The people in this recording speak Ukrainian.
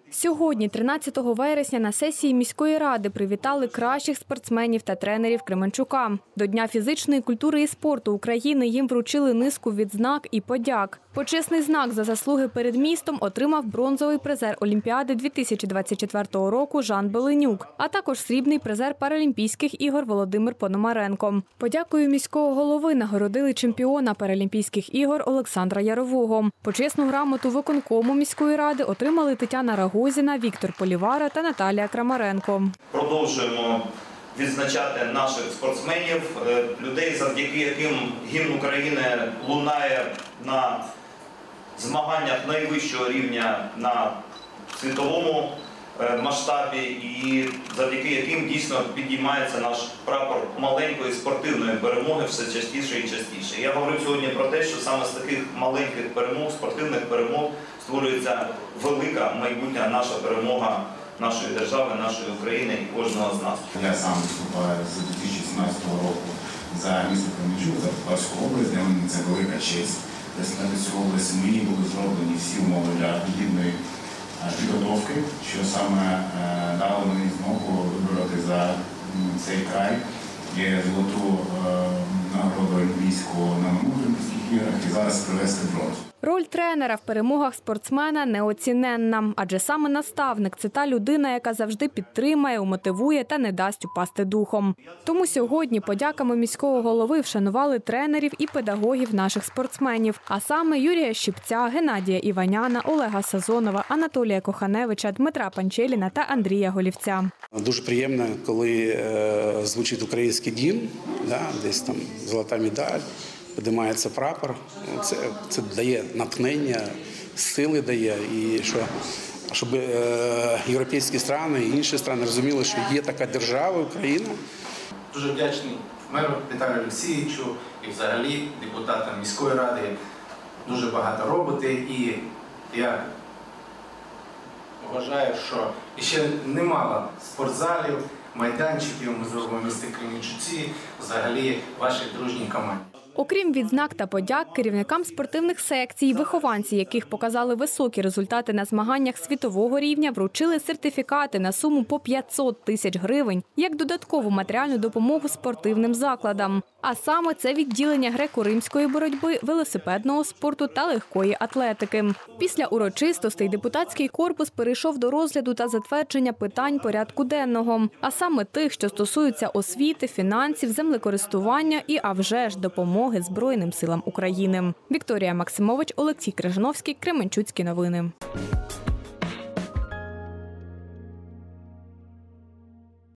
Сьогодні, 13 вересня, на сесії міської ради привітали кращих спортсменів та тренерів Кременчука. До Дня фізичної культури і спорту України їм вручили низку відзнак і подяк. Почесний знак за заслуги перед містом отримав бронзовий призер Олімпіади 2024 року Жан Беленюк, а також срібний призер Паралімпійських ігор Володимир Пономаренко. Подякою міського голови нагородили чемпіона Паралімпійських ігор Олександра Ярового. Почесну грамоту виконкому міської ради отримали Тетяна Рагозіна, Віктор Полівара та Наталія Крамаренко. Продовжуємо відзначати наших спортсменів, людей, завдяки яким гімн України лунає на змаганнях найвищого рівня на світовому масштабі і завдяки яким дійсно підіймається наш прапор маленької спортивної перемоги все частіше і частіше. Я говорю сьогодні про те, що саме з таких маленьких перемог, спортивних перемог створюється велика майбутня наша перемога нашої держави, нашої України і кожного з нас. Я сам виступаю з 2017 року за місто Кременчук, за Полтавську область, для мене це велика честь. Представляти цю область мені були зроблені всі умови для гідної підготовки, що саме дало мені змогу вибороти за цей край. Є золоту нагороду олімпійську на минулих Олімпійських іграх і зараз привезти бронзу. Роль тренера в перемогах спортсмена неоціненна, адже саме наставник – це та людина, яка завжди підтримає, умотивує та не дасть упасти духом. Тому сьогодні подяками міського голови вшанували тренерів і педагогів наших спортсменів, а саме Юрія Щипця, Геннадія Іваняна, Олега Сазонова, Анатолія Коханевича, Дмитра Панчеліна та Андрія Голівця. Дуже приємно, коли звучить український гімн, десь там золота медаль, піднімається прапор. Це дає натхнення, сили дає, і щоб європейські країни і інші країни розуміли, що є така держава, Україна. Дуже вдячний меру Віталію Олексійовичу і взагалі депутатам міської ради. Дуже багато робите, і я вважаю, що ще немало спортзалів, майданчиків ми зробимо в місті Кременчуці, взагалі вашій дружній команді. Окрім відзнак та подяк, керівникам спортивних секцій, вихованці яких показали високі результати на змаганнях світового рівня, вручили сертифікати на суму по 500 тисяч гривень як додаткову матеріальну допомогу спортивним закладам. А саме це відділення греко-римської боротьби, велосипедного спорту та легкої атлетики. Після урочистостей депутатський корпус перейшов до розгляду та затвердження питань порядку денного, а саме тих, що стосуються освіти, фінансів, землекористування і, а вже ж, допомоги Збройним силам України. Вікторія Максимович, Олексій Крижановський, Кременчуцькі новини.